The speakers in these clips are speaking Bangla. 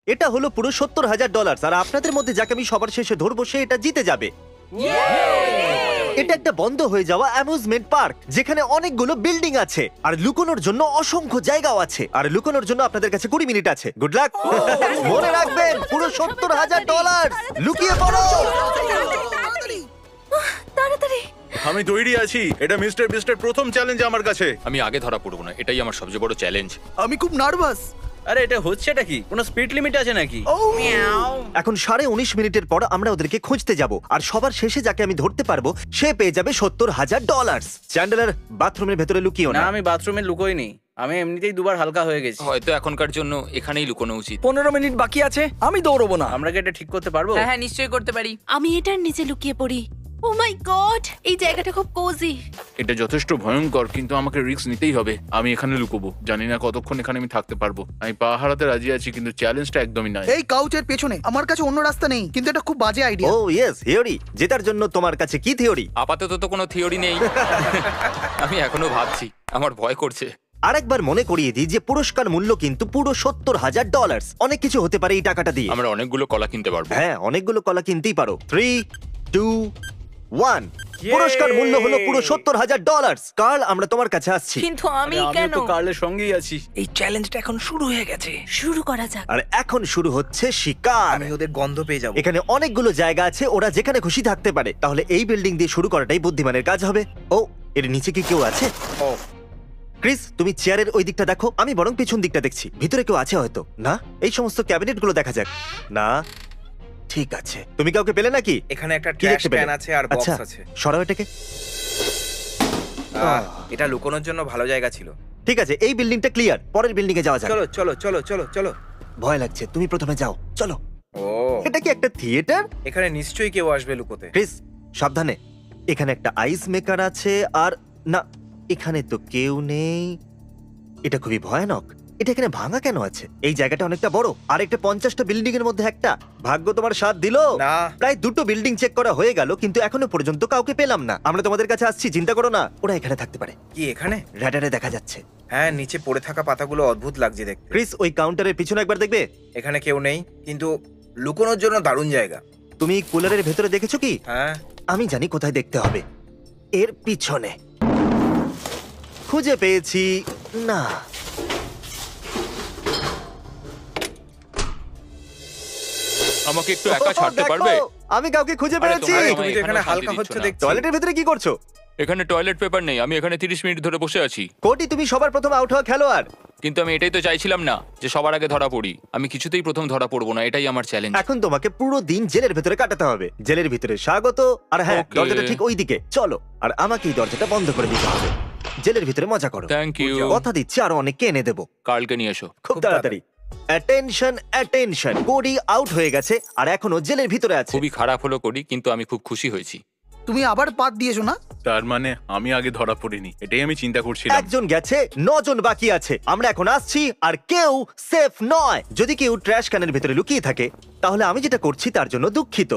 এটা হলো পুরো $70,000 আর আপনাদের মধ্যে যাকে আমি সবার শেষে ধরবো সে এটা জিতে যাবে। এটা একটা বন্ধ হয়ে যাওয়া অ্যামিউজমেন্ট পার্ক যেখানে অনেকগুলো বিল্ডিং আছে আর লুকোনোর জন্য অসংখ্য জায়গাও আছে। আর লুকোনোর জন্য আপনাদের কাছে 20 মিনিট আছে। Good luck. মনে রাখবেন পুরো $70,000। লুকিয়ে পড়ো। তাড়াতাড়ি। আমি তৈরি আছি। এটা মিস্টার বিস্টের প্রথম চ্যালেঞ্জ আমার কাছে। আমি আগে ধরা পড়বো না, এটাই আমার সবচেয়ে বড় চ্যালেঞ্জ। আমি খুব নার্ভাস। আরে এটা হচ্ছেটা কি? কোনো স্পিড লিমিট আছে নাকি? এখন 19.5 মিনিটের পর আমরা ওদেরকে খুঁজতে যাব আর সবার শেষে যাকে আমি ধরতে পারবো সে পেয়ে যাবে $70,000। চ্যান্ডেলার বাথরুমের ভেতরে লুকিও না, না। আমি বাথরুমে লুকোইনি। আমি এমনিতেই দুবার হালকা হয়ে গেছি। হয়তো এখনকার জন্য এখানেই লুকোনো উচিত। 15 মিনিট বাকি আছে, আমি দৌড়বো না। আমরা কি এটা ঠিক করতে পারবো? হ্যাঁ হ্যাঁ নিশ্চয়ই করতে পারি। আমি এটার নিচে লুকিয়ে পড়ি। ও মাই গড, এই জায়গাটা খুব কোজি। এটা যথেষ্ট ভয়ঙ্কর, কিন্তু আমাকে রিস্ক নিতেই হবে। আমি এখানে লুকোবো, জানি না কতক্ষণ এখানে আমি থাকতে পারবো। আমি পা হারাতে রাজি আছি, কিন্তু চ্যালেঞ্জটা একদমই নয়। এই কাউচের পেছনে আমার কাছে অন্য রাস্তা নেই, কিন্তু এটা খুব বাজে আইডিয়া। ও ইয়েস, থিওরি। জেতার জন্য তোমার কাছে কি থিওরি? আপাতত তো কোনো থিওরি নেই। আমি এখনো ভাবছি, আমার ভয় করছে। আরেকবার মনে করিয়ে দিই যে পুরস্কার মূল্য কিন্তু পুরো $70,000। অনেক কিছু হতে পারে এই টাকাটা দিয়ে। আমরা অনেকগুলো কলা কিনতে পারবো। হ্যাঁ, অনেকগুলো কলা কিনতেই পারো। 3, 2, 1। পুরস্কার মূল্য হলো পুরো $70,000। কার্ল, আমরা তোমার কাছে আসছি। কিন্তু আমি আরে, কেন? আমিও তো কার্লের সঙ্গেই আছি। এই চ্যালেঞ্জটা এখন শুরু হয়ে গেছে। শুরু করা যাক। আর এখন শুরু হচ্ছে শিকার। আমি ওদের গন্ধ পেয়ে যাবো। এখানে অনেকগুলো জায়গা আছে, ওরা যেখানে খুশি থাকতে পারে। তাহলে এই বিল্ডিং দিয়ে শুরু করাটাই বুদ্ধিমানের কাজ হবে। ও, এর নিচে কি কেউ আছে? ও, ক্রিস, তুমি চেয়ারের ওই দিকটা দেখো, আমি বরং পিছন দিকটা দেখছি। ভিতরে কেউ আছে হয়তো। না, এই সমস্ত ক্যাবিনেট গুলো দেখা যাক। না, ঠিক আছে। তুমি কাউকে পেলে নাকি? এখানে একটা কি ট্র্যাশ দেখতে পেলে? ক্যান আছে আর বক্স আচ্ছা, আছে। সরাও এটাকে। এটা লুকোনোর জন্য ভালো জায়গা ছিল। ঠিক আছে, এই বিল্ডিংটা ক্লিয়ার। পরের বিল্ডিং এ যাওয়া যাক। চলো চলো চলো চলো চলো। ভয় লাগছে, তুমি প্রথমে যাও। চলো। ও, এটা কি একটা থিয়েটার? এখানে নিশ্চয়ই কেউ আসবে লুকোতে। ক্রিস, সাবধানে। এখানে একটা আইস মেকার আছে আর না, এখানে তো কেউ নেই। এটা খুবই ভয়ানক। এটা এখানে ভাঙা কেন আছে? এই জায়গাটা অনেকটা বড় আর একটা 50টা বিল্ডিং এর মধ্যে একটা। ভাগ্য তোমার সাথ দিলো। না। প্রায় 2টো বিল্ডিং চেক করা হয়ে গেল, কিন্তু এখনো পর্যন্ত কাউকে পেলাম না। আমরা তোমাদের কাছে আসছি, চিন্তা করো না। ওরা এখানে থাকতে পারে। কি এখানে? র্যাডারে দেখা যাচ্ছে। হ্যাঁ, নিচে পড়ে থাকা পাতাগুলো অদ্ভুত লাগছে দেখতে। ক্রিস, ওই কাউন্টারের পিছনে একবার দেখবে। এখানে কেউ নেই, কিন্তু লুকোনোর জন্য দারুণ জায়গা। তুমি কুলারের ভেতরে দেখেছো কি? হ্যাঁ, আমি জানি কোথায় দেখতে হবে। এর পিছনে। খুঁজে পেয়েছি। না, আমাকে একটু একা ছাড়তে পারবে? দেখো, আমি কাউকে খুঁজে আরে, পেয়েছি। তোমার তুমি তো এখানেও এখানে শান্তি হালকা দিচ্ছ হচ্ছে না। দেখছি। টয়লেটের ভেতরে কি করছো? এখানে টয়লেট পেপার নেই, আমি এখানে 30 মিনিট ধরে বসে আছি। কোটি, তুমি সবার প্রথম আউট হওয়া খেলোয়াড়। কিন্তু আমি এটাই তো চাইছিলাম না, যে সবার আগে ধরা পড়ি। আমি কিছুতেই প্রথম ধরা পড়বো না, এটাই আমার চ্যালেঞ্জ। এখন তোমাকে পুরো দিন জেলের ভেতরে কাটাতে হবে। জেলের ভিতরে স্বাগত। আর হ্যাঁ, Okay. দরজাটা ঠিক ওই দিকে। চলো, আর আমাকে এই দরজাটা বন্ধ করে দিতে হবে। জেলের ভিতরে মজা করো। Thank you. কথা দিচ্ছি আরো অনেককে এনে দেবো কার্লকে নিয়ে এসো। খুব তাড়াতাড়ি। Attention, attention. কোডি আউট হয়ে গেছে আর এখনো জেলের ভিতরে আছে। খুবই খারাপ হলো করি, কিন্তু আমি খুব খুশি হয়েছি। তুমি আবার পাত দিয়েছো না? তার মানে আমি আগে ধরা পড়িনি, এটাই আমি চিন্তা করছিলাম। একজন গেছে, 9 জন বাকি আছে। আমরা এখন আসছি আর কেউ সেফ নয়। যদি কেউ ট্র্যাশ ক্যানের ভেতরে লুকিয়ে থাকে, তাহলে আমি যেটা করছি তার জন্য দুঃখিত।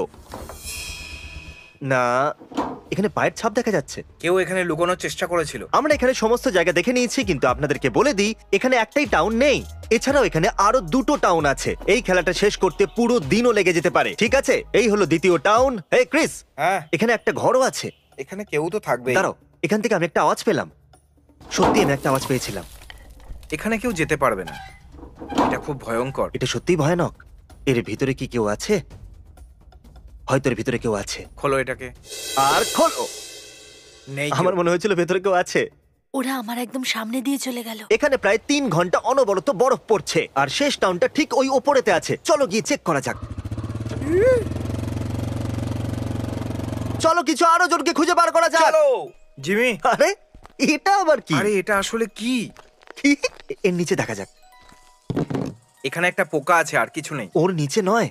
না, এখানে পায়ের ছাপ দেখা যাচ্ছে। কেউ এখানে লুকোনোর চেষ্টা করেছিল। আমরা এখানে সমস্ত জায়গা দেখে নিয়েছি, কিন্তু আপনাদেরকে বলে দিই এখানে একটাই টাউন নেই। এছাড়াও এখানে আরো 2টো টাউন আছে। এই খেলাটা শেষ করতে পুরো দিনও লেগে যেতে পারে। ঠিক আছে, এই হলো দ্বিতীয় টাউন। এই ক্রিস, হ্যাঁ, এখানে একটা ঘরও আছে। এখানে কেউ তো থাকবে। দাঁড়াও, এখান থেকে আমি একটা আওয়াজ পেলাম। সত্যি আমি একটা আওয়াজ পেয়েছিলাম। এখানে কেউ যেতে পারবে না। এটা খুব ভয়ঙ্কর। এটা সত্যিই ভয়ানক। এর ভিতরে কি কেউ আছে? হয়তো এর ভিতরে কেউ আছে। খোলো এটাকে। আর খোলো। নেই কেউ। আমার মনে হয়েছিল ভেতরে কেউ আছে। ওরা আমার একদম সামনে দিয়ে চলে গেল। এখানে প্রায় 3 ঘন্টা অনবরত বরফ পড়ছে আর শেষ টাউনটা ঠিক ওই ওপরেতে আছে। চলো গিয়ে চেক করা যাক। চলো, কিছু আরো জনকে খুঁজে বার করা যাক। চলো জিমি। আরে, এটা আবার কি? আরে, এটা আসলে কি? এর নিচে দেখা যাক। এখানে একটা পোকা আছে, আর কিছু নেই। ওর নিচে নয়।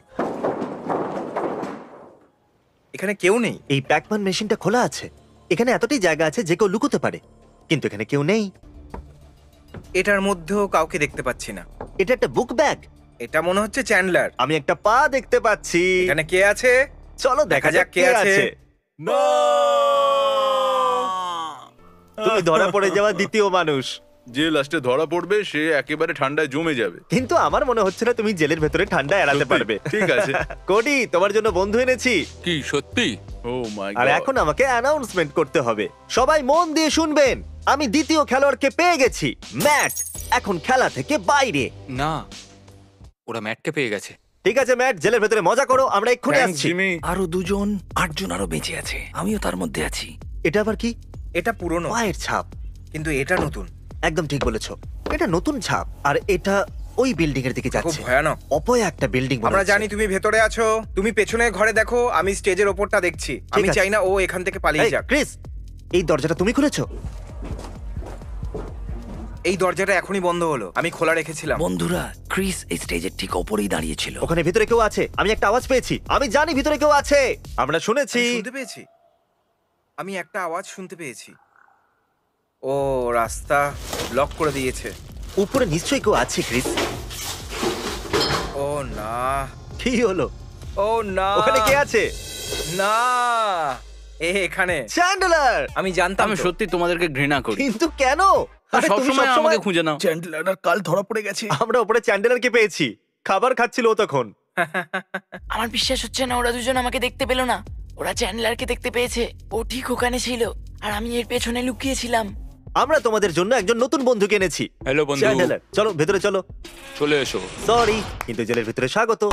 এখানে কেউ নেই। এই প্যাকম্যান মেশিনটা খোলা আছে। এখানে এতটাই জায়গা আছে যে কেউ লুকোতে পারে, কিন্তু এখানে কেউ নেই। এটার মধ্যেও কাউকে দেখতে পাচ্ছি না। এটা একটা বুক ব্যাগ। এটা মনে হচ্ছে চ্যান্ডলার। আমি একটা পা দেখতে পাচ্ছি। এখানে কে আছে? চলো দেখা যাক কে আছে। তুমি ধরা পড়ে যাওয়া দ্বিতীয় মানুষ। যে লাস্টে ধরা পড়বে সে একেবারে ঠান্ডায় জমে যাবে। কিন্তু আমার মনে হচ্ছে না তুমি জেলের ভেতরে ঠান্ডা এড়াতে সত্যি? পারবে। ঠিক আছে। কোডি, তোমার জন্য বন্ধু এনেছি। কি সত্যি? ও মাই আর গড। এখন আমাকে অ্যানাউন্সমেন্ট করতে হবে। সবাই মন দিয়ে শুনবেন, আমি দ্বিতীয় খেলোয়াড়কে পেয়ে গেছি, ম্যাট। এখন খেলা থেকে বাইরে। না, ওরা ম্যাটকে পেয়ে গেছে। ঠিক আছে ম্যাট, জেলের ভেতরে মজা করো, আমরা এক্ষুনি Thanks, আসছি। জিমি। আরো 2 জন, 8 জন আরো বেঁচে আছে, আমিও তার মধ্যে আছি। এটা আবার কি? এটা পুরনো, পায়ের ছাপ। কিন্তু এটা নতুন। একদম ঠিক বলেছো, এটা নতুন ছাপ। আর এটা ওই বিল্ডিং এর দিকে খুব যাচ্ছে। ভয়ানক। অপয়া একটা বিল্ডিং। আমরা জানি তুমি ভেতরে আছো। তুমি পেছনে ঘরে দেখো, আমি স্টেজের ওপরটা দেখছি। আমি আছে। চাই না ও এখান থেকে পালিয়ে যাক। ক্রিস, এই দরজাটা তুমি খুলেছো? এই দরজাটা এখনই বন্ধ হলো, আমি খোলা রেখেছিলাম। বন্ধুরা, ক্রিস এই স্টেজের ঠিক ওপরেই দাঁড়িয়ে ছিল। ওখানে ভিতরে কেউ আছে, আমি একটা আওয়াজ পেয়েছি। আমি জানি ভিতরে কেউ আছে, আমরা শুনেছি। আমি শুনতে পেয়েছি, আমি একটা আওয়াজ শুনতে পেয়েছি। ও রাস্তা লক করে দিয়েছে। উপরে নিশ্চয়ই কেউ আছে ক্রিস। ও না, কি হলো? ও না, ওখানে কে আছে? না, এখানে চ্যান্ডলার। আমি জানতাম আমি তো। সত্যি তোমাদেরকে ঘৃণা করি। কিন্তু কেন? আরে তুমি সবসময় সবসময়- আমাকে খুঁজে নাও। চ্যান্ডলার আর কাল ধরা পড়ে গেছে। আমরা উপরে চ্যান্ডলারকে পেয়েছি, খাবার খাচ্ছিল ও তখন। আমার বিশ্বাস হচ্ছে না ওরা দুজন আমাকে দেখতে পেলো না। ওরা চ্যান্ডলারকে দেখতে পেয়েছে, ও ঠিক ওখানে ছিল আর আমি এর পেছনে লুকিয়েছিলাম। আমরা তোমাদের জন্য একজন নতুন বন্ধুকে এনেছি। হ্যালো বন্ধু, চ্যান্ডলার, চলো ভেতরে চলো। চলে এসো। সরি, কিন্তু জেলের ভিতরে স্বাগত।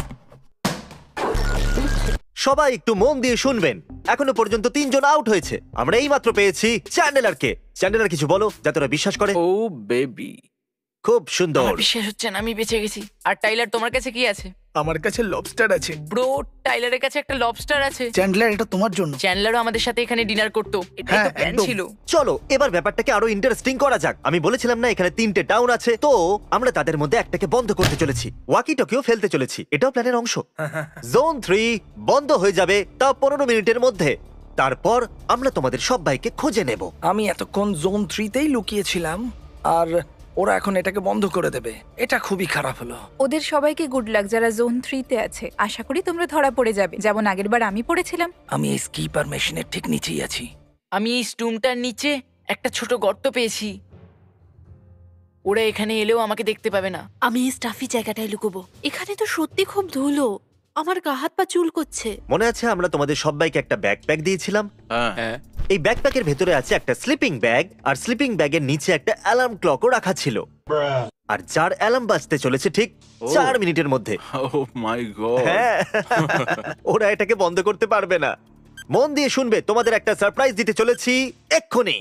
সবাই একটু মন দিয়ে শুনবেন, এখনো পর্যন্ত 3 জন আউট হয়েছে। আমরা এইমাত্র পেয়েছি চ্যান্ডলারকে। চ্যান্ডলার কিছু বলো যাতে ওরা বিশ্বাস করে। ও বেবি, খুব সুন্দর। আমার বিশ্বাস হচ্ছে না আমি বেঁচে গেছি। আর টাইলার, তোমার কাছে কি আছে? আমার কাছে লবস্টার আছে। ব্রো, টাইলারের কাছে একটা লবস্টার আছে। চ্যান্ডলার, এটা তোমার জন্য। চ্যান্ডলারও আমাদের সাথে এখানে ডিনার করতো, এটাই তো হ্যাঁ, প্ল্যান একদম। ছিল। চলো এবার ব্যাপারটাকে আরো ইন্টারেস্টিং করা যাক। আমি বলেছিলাম না এখানে 3টে টাউন আছে, তো আমরা তাদের মধ্যে একটাকে বন্ধ করতে চলেছি। ওয়াকি টকিও ফেলতে চলেছি, এটাও প্ল্যানের অংশ। জোন 3 বন্ধ হয়ে যাবে তাও 15 মিনিটের মধ্যে। তারপর আমরা তোমাদের সবাইকে খুঁজে নেব। আমি এতক্ষণ জোন 3তেই লুকিয়েছিলাম, আর ওরা এখন এটাকে বন্ধ করে দেবে। এটা খুবই খারাপ হলো। ওদের সবাইকে গুড লাক যারা জোন 3তে আছে। আশা করি তোমরা ধরা পড়ে যাবে, যেমন আগেরবার আমি পড়েছিলাম। আমি এই স্কিপার মেশিনের ঠিক নিচেই আছি। আমি এই স্টুমটার নিচে একটা ছোট গর্ত পেয়েছি। ওরা এখানে এলেও আমাকে দেখতে পাবে না। আমি এই স্টাফি জায়গাটায় লুকোবো। এখানে তো সত্যি খুব ধুলো, আমার গা হাত পা চুল করছে। মনে আছে আমরা তোমাদের সবাইকে একটা ব্যাকপ্যাক দিয়েছিলাম? হ্যাঁ, হ্যাঁ, এই ব্যাকপ্যাকের ভেতরে আছে একটা স্লিপিং ব্যাগ, আর স্লিপিং ব্যাগের নিচে একটা অ্যালার্ম ক্লকও রাখা ছিল। আর যার অ্যালার্ম বাজতে চলেছে ঠিক 4 মিনিটের মধ্যে। Oh my god. হ্যাঁ, ওরা এটাকে বন্ধ করতে পারবে না। মন দিয়ে শুনবে, তোমাদের একটা সারপ্রাইজ দিতে চলেছি এক্ষুনি।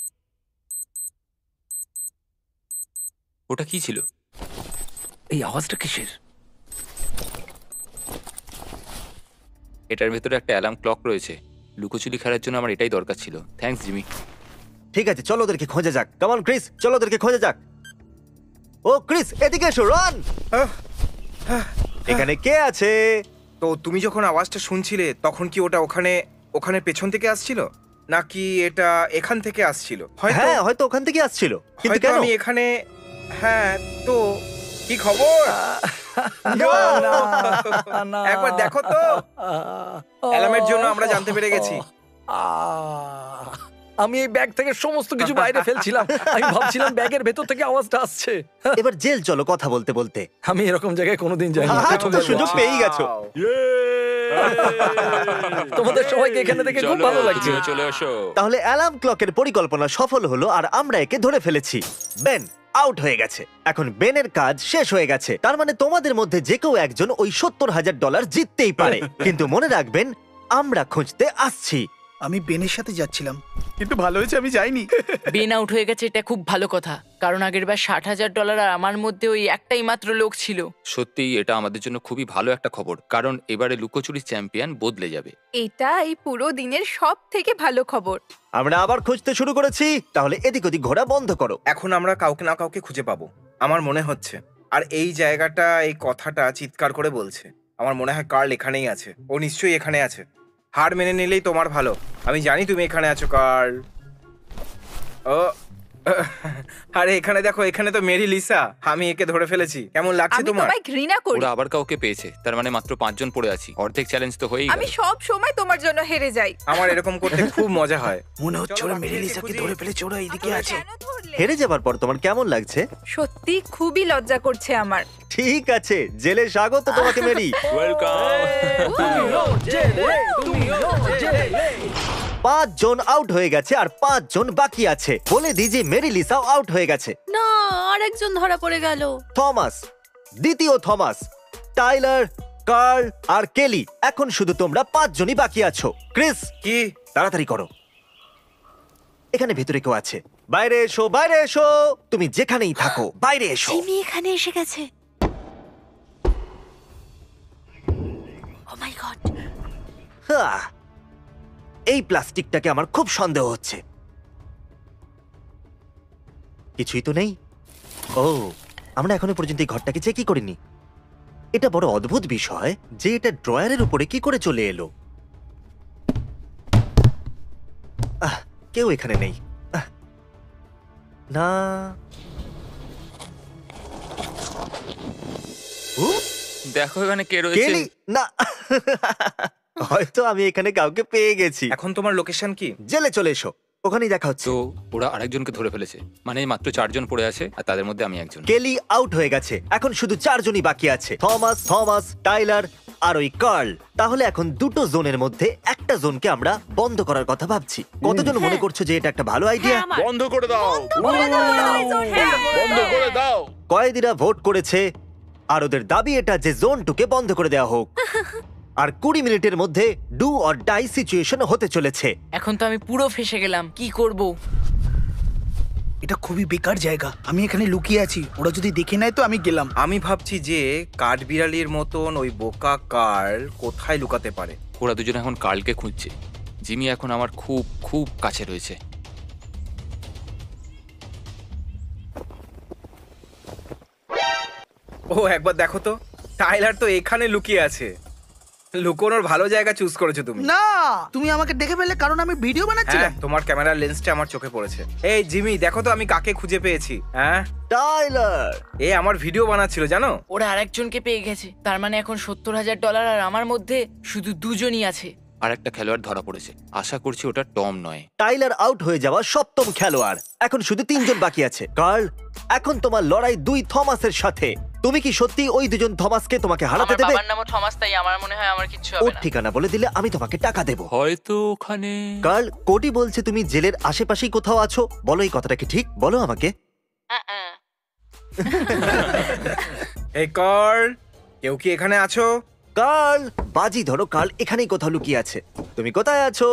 ওটা কি ছিল? এই আওয়াজটা কিসের? এটার ভেতরে একটা অ্যালার্ম ক্লক রয়েছে। লুকোচুরি খেলার জন্য আমার এটাই দরকার ছিল। Thanks Jimmy. ঠিক আছে, চলো ওদেরকে খোঁজা যাক। কাম অন ক্রিস, চলো ওদেরকে খোঁজা যাক। ও ক্রিস, এদিকে এসো, রান। এখানে কে আছে? তো তুমি যখন আওয়াজটা শুনছিলে তখন কি ওটা ওখানে ওখানে পেছন থেকে আসছিল, নাকি এটা এখান থেকে আসছিল? হয়তো হ্যাঁ, হয়তো ওখান থেকে আসছিল, কিন্তু হয়তো কেন? আমি এখানে। হ্যাঁ, তো কি খবর? না। একবার দেখো তো। অ্যালার্মের জন্য আমরা জানতে পেরে গেছি। আমি এই ব্যাগ থেকে সমস্ত কিছু বাইরে ফেলছিলাম। আমি ভাবছিলাম ব্যাগের ভেতর থেকে আওয়াজটা আসছে। এবার জেল চলো কথা বলতে বলতে। আমি এরকম জায়গায় কোনোদিন যাইনি। আজ তো প্রথমবার সুযোগ যাচ্ছি। পেয়েই গেছো। তোমাদের সবাইকে এখানে দেখে খুব চলো, ভালো লাগছে। জিমি, চলে এসো। তাহলে অ্যালার্ম ক্লকের পরিকল্পনা সফল হলো, আর আমরা একে ধরে ফেলেছি। বেন আউট হয়ে গেছে। এখন বেনের কাজ শেষ হয়ে গেছে। তার মানে তোমাদের মধ্যে যে কেউ একজন ওই $70,000 জিততেই পারে। কিন্তু মনে রাখবেন, আমরা খুঁজতে আসছি। আমি বেনের সাথে যাচ্ছিলাম, কিন্তু ভালো হয়েছে আমি যাইনি। বেন আউট হয়ে গেছে, এটা খুব ভালো কথা, কারণ আগেরবার $60,000 আর আমার মধ্যে ওই একটাই মাত্র লোক ছিল। সত্যিই এটা আমাদের জন্য খুবই ভালো একটা খবর, কারণ এবারে লুকোচুরি চ্যাম্পিয়ন বদলে যাবে। এটা এই পুরো দিনের সব থেকে ভালো খবর। আমরা আবার খুঁজতে শুরু করেছি। তাহলে এদিক ওদিক ঘোরা বন্ধ করো। এখন আমরা কাউকে না কাউকে খুঁজে পাবো, আমার মনে হচ্ছে। আর এই জায়গাটা এই কথাটা চিৎকার করে বলছে। আমার মনে হয় কার্ল এখানেই আছে। ও নিশ্চয়ই এখানে আছে। হার মেনে নিলেই তোমার ভালো। আমি জানি তুমি এখানে আছো কার্ল। ও আরে এখানে দেখো, এখানে তো মেরি লিসা। আমি একে ধরে ফেলেছি। কেমন লাগছে আমি তোমার? তোমায় ঘৃণা করি। ওরা আবার কাউকে পেয়েছে, তার মানে মাত্র 5 জন পড়ে আছি। অর্ধেক চ্যালেঞ্জ তো হয়েই আমি গেল। সব সময় তোমার জন্য হেরে যাই। আমার এরকম করতে খুব মজা হয়। মনে হচ্ছে চলো, ওরা বাকি মেরে একে লিসাকে খুঁজি। ধরে ফেলেছে, ওরা এইদিকে আছে। কেন ধরলে? হেরে যাবার পর তোমার কেমন লাগছে? সত্যি খুবই লজ্জা করছে আমার। ঠিক আছে, জেলে স্বাগত তোমাকে মেরি। ওয়েলকাম। 5 জন আউট হয়ে গেছে আর 5 জন বাকি আছে। বলে দি যে মেরি লিসাও আউট হয়ে গেছে। না, আরেকজন ধরা পড়ে গেল। থমাস, দ্বিতীয় থমাস, টাইলার, কার্ল আর কেলি। এখন শুধু তোমরা 5 জনই বাকি আছো। ক্রিস, কি? তাড়াতাড়ি করো। এখানে ভেতরে কেউ আছে। বাইরে এসো, বাইরে এসো। তুমি যেখানেই থাকো বাইরে এসো। জিমি এখানে এসে গেছে। ও মাই গড। হাহ, এই প্লাস্টিকটাকে আমার খুব সন্দেহ হচ্ছে। কিছুই তো নেই। ও, আমরা এখনো পর্যন্ত এই ঘরটাকে চেকই করিনি। এটা বড় অদ্ভুত বিষয় যে এটা ড্রয়ারের উপরে কি করে চলে এলো। কেউ এখানে নেই। না। ও, দেখো এখানে কে রয়েছে। কেলি, না। হয়তো আমি এখানে কাউকে পেয়ে গেছি। এখন তোমার লোকেশন কি? জেলে চলে এসো, ওখানেই দেখা হচ্ছে। তো ওরা আরেকজনকে ধরে ফেলেছে, মানে মাত্র 4 জন পড়ে আছে আর তাদের মধ্যে আমি একজন। কেলি আউট হয়ে গেছে। এখন শুধু 4 জনই বাকি আছে, থমাস, টাইলার আর ওই কার্ল। তাহলে এখন দুটো জোনের মধ্যে একটা জোনকে আমরা বন্ধ করার কথা ভাবছি। কতজন মনে করছো যে এটা একটা ভালো আইডিয়া? বন্ধ করে দাও, হ্যাঁ, বন্ধ করে দাও। কয়েদিরা ভোট করেছে আর ওদের দাবি এটা যে জোন 2কে বন্ধ করে দেওয়া হোক। আর 20 মিনিটের মধ্যে ডু অর ডাই সিচুয়েশন হতে চলেছে। এখন তো আমি পুরো ফেসে গেলাম। কি করব? এটা খুবই বেকার জায়গা, আমি এখানে লুকিয়ে আছি। ওরা যদি দেখে নেয় তো আমি গেলাম। আমি ভাবছি যে কাঠবিড়ালির মতন ওই বোকা কার্ল কোথায় লুকাতে পারে। ওরা দুজন এখন কার্লকে খুঁজছে। জিমি এখন আমার খুব খুব কাছে রয়েছে। ও একবার দেখো তো, টাইলার তো এখানে লুকিয়ে আছে। লুকোনোর ভালো জায়গা চুজ করেছো তুমি। না, তুমি আমাকে দেখে ফেললে কারণ আমি ভিডিও হ্যাঁ, বানাচ্ছিলাম। তোমার ক্যামেরার লেন্সটা আমার চোখে পড়েছে। এই জিমি, দেখো তো আমি কাকে খুঁজে পেয়েছি। হ্যাঁ, টাইলার, এ আমার ভিডিও বানাচ্ছিল জানো। ওরা আরেকজনকে পেয়ে গেছে। তার মানে এখন $70,000 আর আমার মধ্যে শুধু দুজনই আছে। আর একটা খেলোয়াড় ধরা পড়েছে, আশা করছি ওটা টম নয়। টাইলার আউট হয়ে যাওয়া 7ম খেলোয়াড়। এখন শুধু 3 জন বাকি আছে। কার্ল, এখন তোমার লড়াই 2 থমাসের সাথে। তুমি কি সত্যি ওই 2 জন থমাসকে তোমাকে হারাতে আমার দেবে? বাবার নামও থমাস, তাই আমার মনে হয় আমার কিচ্ছু ওর হবে না। ঠিকানা বলে দিলে আমি তোমাকে টাকা দেব। হয়তো ওখানে। কার্ল, কোডি বলছে তুমি জেলের আশেপাশেই কোথাও আছো। বলো এই কথাটা কি ঠিক? বলো আমাকে। এই কার্ল, কেউ কি এখানে আছো? কার্ল, বাজি ধরো, কার্ল এখানেই কোথাও লুকিয়ে আছে। তুমি কোথায় আছো?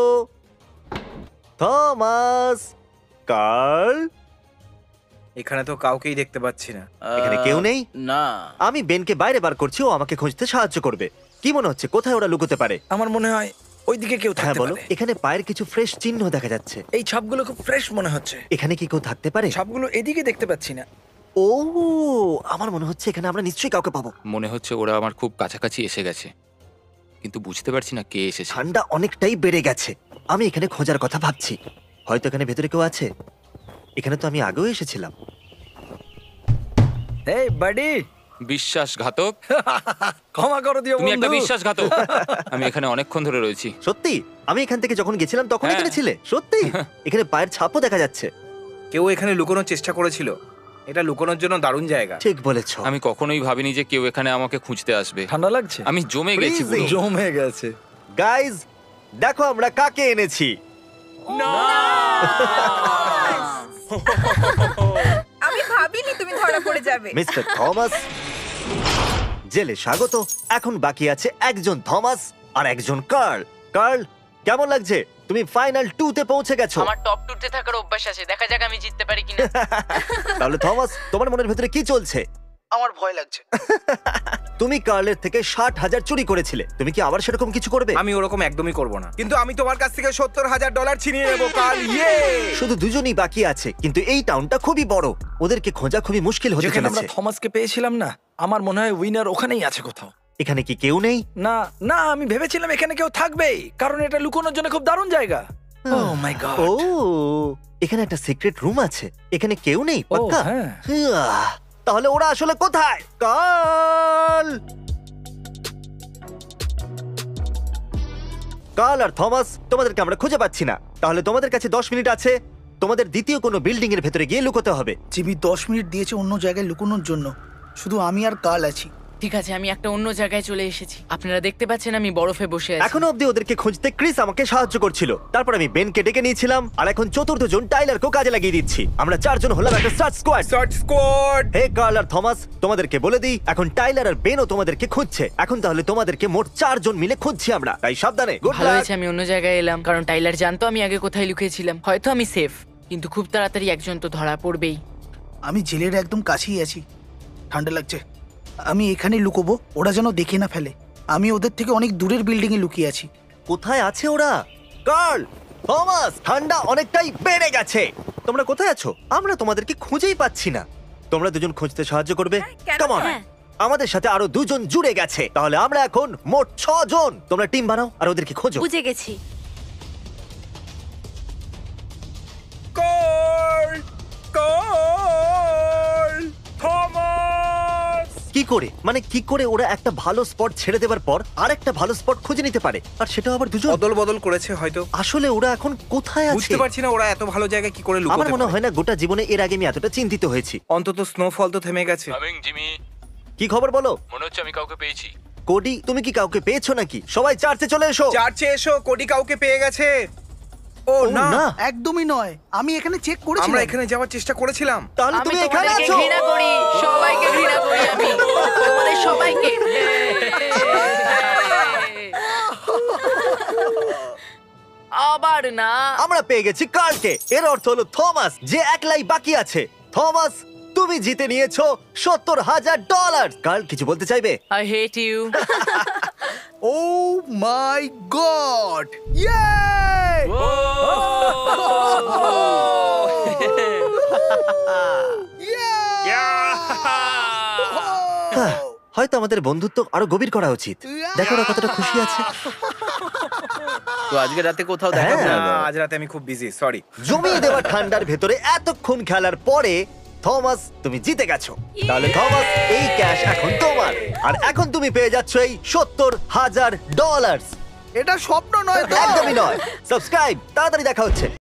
থমাস, কার্ল, এখানে তো কাউকেই দেখতে পাচ্ছি না। এখানে কেউ নেই। না, আমি বেনকে বাইরে বার করছি, ও আমাকে খুঁজতে সাহায্য করবে। কি মনে হচ্ছে কোথায় ওরা লুকোতে পারে? আমার মনে হয় ওইদিকে কেউ হ্যাঁ থাকতে বলো। পারে। এখানে পায়ের কিছু ফ্রেশ চিহ্ন দেখা যাচ্ছে। এই ছাপগুলো খুব ফ্রেশ মনে হচ্ছে। এখানে কি কেউ থাকতে পারে? ছাপগুলো এদিকে দেখতে পাচ্ছি না। ও, আমার মনে হচ্ছে এখানে আমরা নিশ্চয়ই কাউকে পাবো। মনে হচ্ছে ওরা আমার খুব কাছাকাছি এসে গেছে, কিন্তু বুঝতে পারছি না কে এসেছে। ঠান্ডা অনেকটাই বেড়ে গেছে। আমি এখানে খোঁজার কথা ভাবছি। হয়তো এখানে ভেতরে কেউ আছে। এখানে তো আমি আগেও এসেছিলাম। এই বাডি, বিশ্বাসঘাতক, ক্ষমা করে দিও তুমি একটা বন্ধু। বিশ্বাসঘাতক। আমি এখানে অনেকক্ষণ ধরে রয়েছি। সত্যি? আমি এখান থেকে যখন গেছিলাম তখন হ্যাঁ। এখানে ছিলে? সত্যি? এখানে পায়ের ছাপও দেখা যাচ্ছে। কেউ এখানে লুকোনোর চেষ্টা করেছিল। এটা লুকোনোর জন্য দারুণ জায়গা। ঠিক বলেছো। আমি কখনোই ভাবিনি যে কেউ এখানে আমাকে খুঁজতে আসবে। ঠান্ডা লাগছে? আমি জমে গেছি পুরো। Freezing। জমে গেছে। গাইজ, দেখো আমরা কাকে এনেছি। আমি ভাবিনি তুমি ধরা পড়ে যাবে। মিস্টার থমাস, জেলে স্বাগত। এখন বাকি আছে একজন থমাস আর একজন কার্ল। কার্ল, কেমন লাগছে? তুমি ফাইনাল 2 তে পৌঁছে গেছো। আমার টপ 2 তে থাকার অভ্যাস আছে। দেখা যাক আমি জিততে পারি কিনা। তাহলে থমাস, তোমার মনের ভেতরে কি চলছে? আমার ভয় লাগছে। তুমি কার্লের থেকে 60,000 চুরি করেছিলে। তুমি কি আবার সেরকম কিছু করবে? আমি ওরকম একদমই করব না, কিন্তু আমি তোমার কাছ থেকে $70,000 ছিনিয়ে নেবো কাল। ইয়ে! শুধু দুজনই বাকি আছে, কিন্তু এই টাউনটা খুবই বড়। ওদেরকে খোঁজা খুবই মুশকিল হতে যেখানে আমরা চলেছে। থমাসকে পেয়েছিলাম না, আমার মনে হয় উইনার ওখানেই আছে কোথাও। এখানে কি কেউ নেই? না না, আমি ভেবেছিলাম এখানে কেউ থাকবেই, কারণ এটা লুকোনোর জন্য খুব দারুণ জায়গা। ও মাই গড। ও এখানে একটা সিক্রেট রুম আছে, এখানে কেউ নেই ও পাক্কা? হ্যাঁ। আহ, তাহলে ওরা আসলে কোথায়? কার্ল কার্ল আর থমাস, তোমাদেরকে আমরা খুঁজে পাচ্ছি না। তাহলে তোমাদের কাছে 10 মিনিট আছে, তোমাদের দ্বিতীয় কোনো বিল্ডিং এর ভেতরে গিয়ে লুকোতে হবে। জিমি 10 মিনিট দিয়েছে অন্য জায়গায় লুকোনোর জন্য, শুধু আমি আর কাল আছি। ঠিক আছে, আমি একটা অন্য জায়গায় চলে এসেছি। আপনারা দেখতে পাচ্ছেন আমি বরফে বসে আছি। এখনো অব্দি ওদেরকে খুঁজতে ক্রিস আমাকে সাহায্য করছিল, তারপর আমি বেনকে ডেকে নিয়েছিলাম, আর এখন চতুর্থ জন টাইলারকেও কাজে লাগিয়ে দিচ্ছি। আমরা 4 জন হলাম একটা search squad. Search squad. Hey Carl আর থমাস, তোমাদেরকে বলে দিই, এখন টাইলার আর বেনও তোমাদেরকে খুঁজছে। এখন তাহলে তোমাদেরকে মোট 4 জন মিলে খুঁজছি আমরা, তাই সাবধানে। গুড ভালো লাক। হয়েছে আমি অন্য জায়গায় এলাম, কারণ টাইলার জানতো আমি আগে কোথায় লুকিয়েছিলাম। হয়তো আমি সেফ, কিন্তু খুব তাড়াতাড়ি একজন তো ধরা পড়বেই। আমি জেলের একদম কাছেই আছি, ঠান্ডা লাগছে। আমি এখানে লুকোবো, ওরা যেন দেখে না ফেলে। আমি ওদের থেকে অনেক দূরের বিল্ডিং এ লুকিয়ে আছি। কোথায় আছে ওরা? কার্ল, থমাস, ঠান্ডা অনেকটাই বেড়ে গেছে। তোমরা কোথায় আছো? আমরা তোমাদেরকে খুঁজেই পাচ্ছি না। তোমরা দুজন খুঁজতে সাহায্য করবে? Come on. আমাদের সাথে আরো 2 জন জুড়ে গেছে, তাহলে আমরা এখন মোট 6 জন। তোমরা টিম বানাও আর ওদেরকে খোঁজো। বুঝে গেছি। Carl, Carl, Thomas. কি করে, মানে কি করে ওরা একটা ভালো স্পট ছেড়ে দেওয়ার পর আরেকটা ভালো স্পট খুঁজে নিতে পারে, আর সেটা আবার দুজন? অদল বদল করেছে হয়তো। আসলে ওরা এখন কোথায় আছে? বুঝতে পারছি না ওরা এত ভালো জায়গায় কি করে আমার লুকোতে মনে পারে। হয় না গোটা জীবনে এর আগে আমি এতটা চিন্তিত হয়েছি। অন্তত স্নোফল তো থেমে গেছে। জিমি, কি খবর বলো? মনে হচ্ছে আমি কাউকে পেয়েছি। কোডি, তুমি কি কাউকে পেয়েছো নাকি? সবাই চার্চে চলে এসো। চার্চে এসো, কোডি কাউকে পেয়ে গেছে। ও ও, না, না। একদমই নয়, আমি এখানে চেক করেছি। আমরা এখানে যাওয়ার চেষ্টা করেছিলাম। তাহলে আমি তুমি এখানে তোমাদেরকে আছো? ঘৃণা করি, সবাইকে ঘৃণা করি আমি, তোমাদের সবাইকে। আবার না। আমরা পেয়ে গেছি কার্লকে। এর অর্থ হলো থমাস, যে একলাই বাকি আছে। থমাস, তুমি জিতে নিয়েছো $70,000। কার্ল কিছু বলতে চাইবে? I hate you. Oh my god, yeah! হ্যাঁ, হয়তো আমাদের বন্ধুত্ব আরো গভীর করা উচিত। দেখো ওরা কতটা খুশি আছে। তো আজকে রাতে কোথাও দেখা হ্যাঁ। হবে না, না। আজ রাতে আমি খুব বিজি, সরি। জমিয়ে দেওয়া ঠান্ডার ভেতরে এতক্ষণ খেলার পরে থমাস, তুমি জিতে গেছো। তাহলে থমাস, এই ক্যাশ এখন তোমার, আর এখন তুমি পেয়ে যাচ্ছ এই $70,000। এটা স্বপ্ন নয় তো? একদমই নয়। সাবস্ক্রাইব, তাড়াতাড়ি দেখা হচ্ছে।